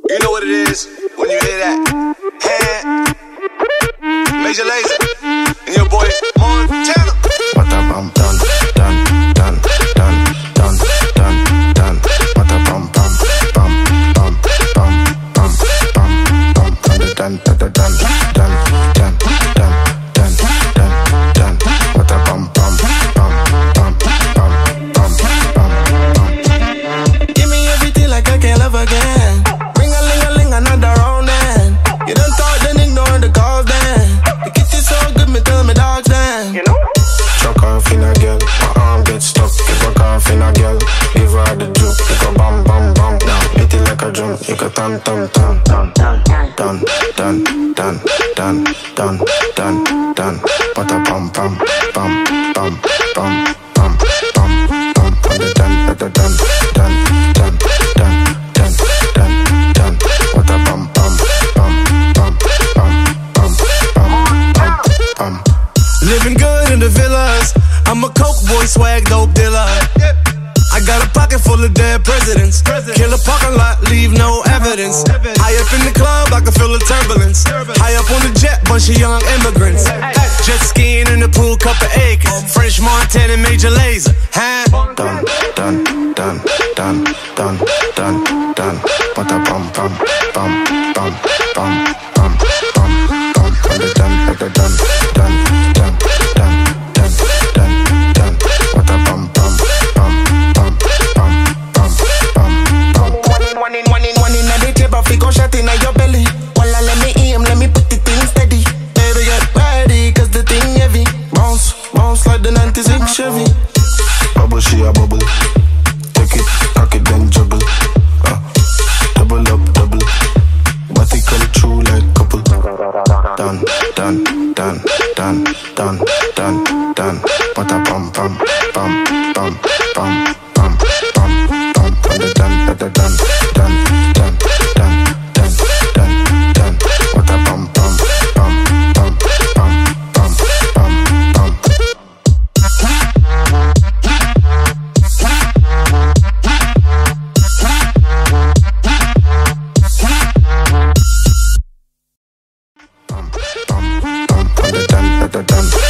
You know what it is when you hear that. Hand, Major Lazer, and your boy Montana. What a bum dun dun dun dun dun dun dun. What a bum bum bum bum bum bum bum bum. Dun dun dun dun dun dun dun dun dun dun. What a bum bum bum bum bum bum bum bum. Give me everything like I can't love again. Ring a ling a ling another round then. You don't talk then ignore the calls then. The kitchen so good me tell me dogs then. You know. Chuck off in a girl, my arm gets stuck. You go off in a girl, give her the juke. You go bum bum bum, now hit it like a drum. You go tam tam tam tam tam dun dun dun dun dun dun dun. What a bum bum bum bum bum bum bum bum. Dun dun dun dun dun dun dun dun dun dun. What a bum bum bum bum bum bum bum bum. Living good in the villas. I'm a coke boy, swag dope dealer. I got a pocket full of dead presidents. Kill a parking lot, leave no evidence. High up in the club, I can feel the turbulence. High up on the jet, bunch of young immigrants. Jet skiing in the pool, couple acres. French Montana, Major Lazer. Dun dun dun dun dun dun dun. What a bum bum bum bum bum bum bum bum. Dun dun dun dun dun dun dun dun dun. What a bum bum bum bum bum bum bum bum. One in the table, fi go shot in your belly. Walla let me aim, let me put it in steady. Baby get ready, cause the thing heavy. Bounce, bounce like the 96 Chevy. Bubble, she a bubble. Take it, cock it, then juggle. Double up, double. Body come true like couple. Dun dun dun dun dun dun dun. What a bum bum bum bum bum bum bum bum. Dun dun dun dun dun dun dun dun dun dun. What a bum bum bum bum bum bum bum bum. Dun dun dun dun.